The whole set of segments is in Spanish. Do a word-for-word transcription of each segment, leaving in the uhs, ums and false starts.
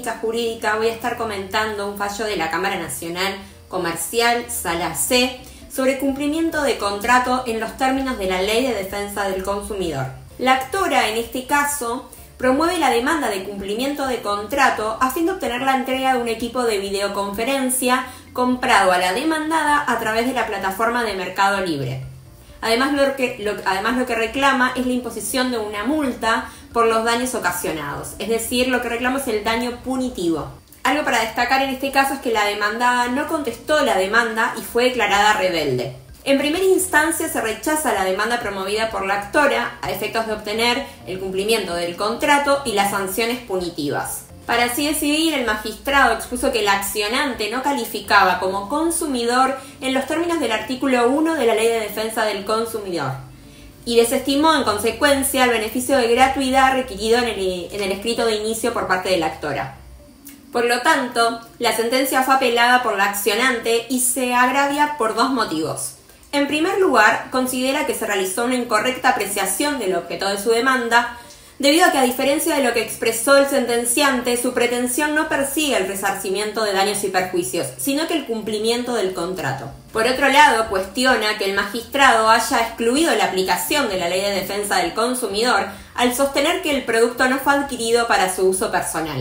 Ficha Jurídica voy a estar comentando un fallo de la Cámara Nacional Comercial, Sala C, sobre cumplimiento de contrato en los términos de la Ley de Defensa del Consumidor. La actora, en este caso, promueve la demanda de cumplimiento de contrato a fin de obtener la entrega de un equipo de videoconferencia comprado a la demandada a través de la plataforma de Mercado Libre. Además lo, que, lo, además, lo que reclama es la imposición de una multa por los daños ocasionados, es decir, lo que reclama es el daño punitivo. Algo para destacar en este caso es que la demandada no contestó la demanda y fue declarada rebelde. En primera instancia se rechaza la demanda promovida por la actora a efectos de obtener el cumplimiento del contrato y las sanciones punitivas. Para así decidir, el magistrado expuso que el accionante no calificaba como consumidor en los términos del artículo uno de la Ley de Defensa del Consumidor y desestimó en consecuencia el beneficio de gratuidad requerido en el, en el escrito de inicio por parte de la actora. Por lo tanto, la sentencia fue apelada por la accionante y se agravia por dos motivos. En primer lugar, considera que se realizó una incorrecta apreciación del objeto de su demanda, debido a que, a diferencia de lo que expresó el sentenciante, su pretensión no persigue el resarcimiento de daños y perjuicios, sino que el cumplimiento del contrato. Por otro lado, cuestiona que el magistrado haya excluido la aplicación de la Ley de Defensa del Consumidor al sostener que el producto no fue adquirido para su uso personal.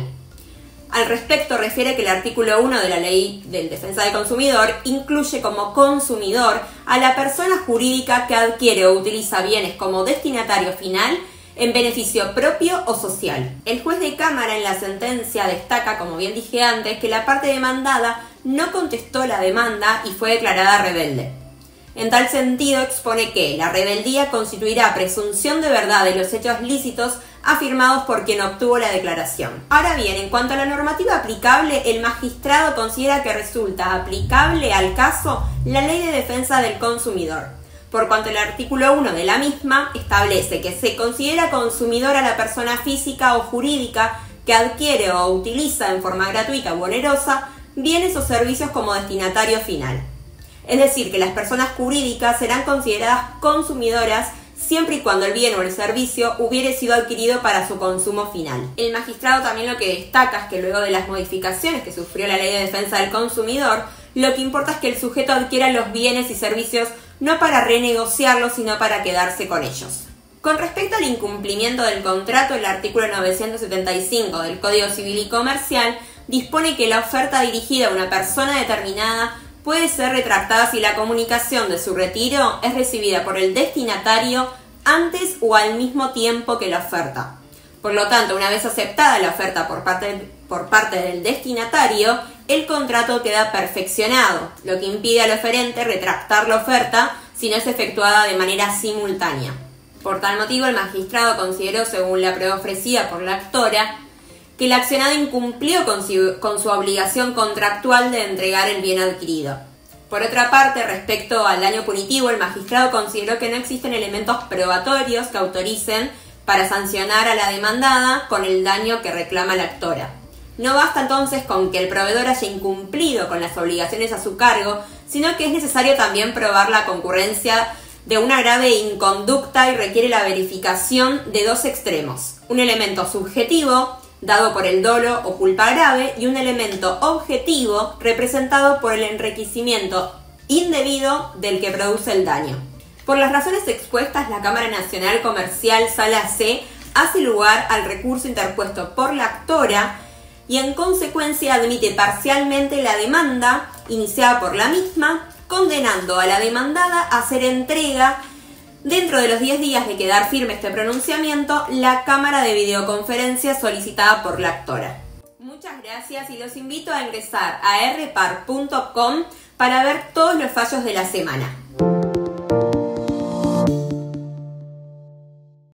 Al respecto, refiere que el artículo uno de la Ley de Defensa del Consumidor incluye como consumidor a la persona jurídica que adquiere o utiliza bienes como destinatario final en beneficio propio o social. El juez de cámara en la sentencia destaca, como bien dije antes, que la parte demandada no contestó la demanda y fue declarada rebelde. En tal sentido, expone que la rebeldía constituirá presunción de verdad de los hechos lícitos afirmados por quien obtuvo la declaración. Ahora bien, en cuanto a la normativa aplicable, el magistrado considera que resulta aplicable al caso la Ley de Defensa del Consumidor, por cuanto el artículo uno de la misma establece que se considera consumidora la persona física o jurídica que adquiere o utiliza en forma gratuita o onerosa bienes o servicios como destinatario final. Es decir, que las personas jurídicas serán consideradas consumidoras siempre y cuando el bien o el servicio hubiere sido adquirido para su consumo final. El magistrado también lo que destaca es que luego de las modificaciones que sufrió la Ley de Defensa del Consumidor, lo que importa es que el sujeto adquiera los bienes y servicios no para renegociarlos, sino para quedarse con ellos. Con respecto al incumplimiento del contrato, el artículo novecientos setenta y cinco del Código Civil y Comercial dispone que la oferta dirigida a una persona determinada puede ser retractada si la comunicación de su retiro es recibida por el destinatario antes o al mismo tiempo que la oferta. Por lo tanto, una vez aceptada la oferta por parte, por parte del destinatario, el contrato queda perfeccionado, lo que impide al oferente retractar la oferta si no es efectuada de manera simultánea. Por tal motivo, el magistrado consideró, según la prueba ofrecida por la actora, que el accionado incumplió con su, con su obligación contractual de entregar el bien adquirido. Por otra parte, respecto al daño punitivo, el magistrado consideró que no existen elementos probatorios que autoricen para sancionar a la demandada con el daño que reclama la actora. No basta entonces con que el proveedor haya incumplido con las obligaciones a su cargo, sino que es necesario también probar la concurrencia de una grave inconducta y requiere la verificación de dos extremos: un elemento subjetivo, dado por el dolo o culpa grave, y un elemento objetivo representado por el enriquecimiento indebido del que produce el daño. Por las razones expuestas, la Cámara Nacional Comercial Sala C hace lugar al recurso interpuesto por la actora y en consecuencia admite parcialmente la demanda iniciada por la misma, condenando a la demandada a hacer entrega, dentro de los diez días de quedar firme este pronunciamiento, la cámara de videoconferencia solicitada por la actora. Muchas gracias y los invito a ingresar a r par punto com para ver todos los fallos de la semana.